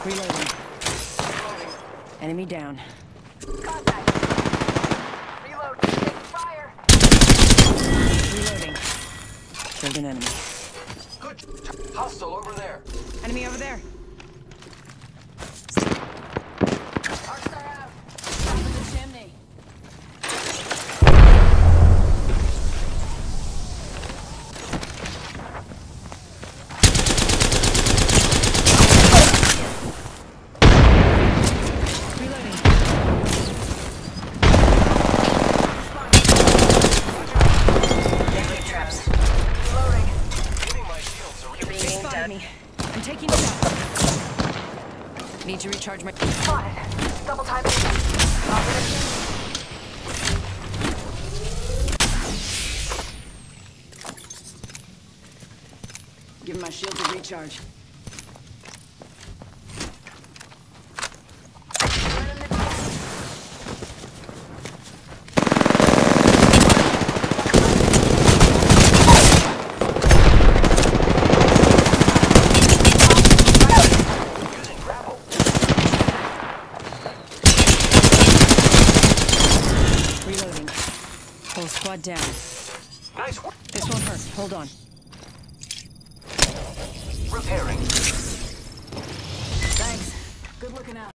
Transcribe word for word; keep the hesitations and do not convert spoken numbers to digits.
Reloading. Enemy down. Contact. Reload. Taking fire. Reloading. Killed an enemy. Good. Hostile over there. Enemy over there. Arcstar out. Top of the chimney. Reloading. Deadly traps. Reloading. Giving my shields a You're reload. being Spotted done. me. I'm taking it out. Need to recharge my... Spotted. Double time. Top of the chimney. Give my shields a recharge. Using grapple. Reloading. Whole squad down. Nice work. This won't hurt. Hold on. Repairing. Thanks. Good looking out.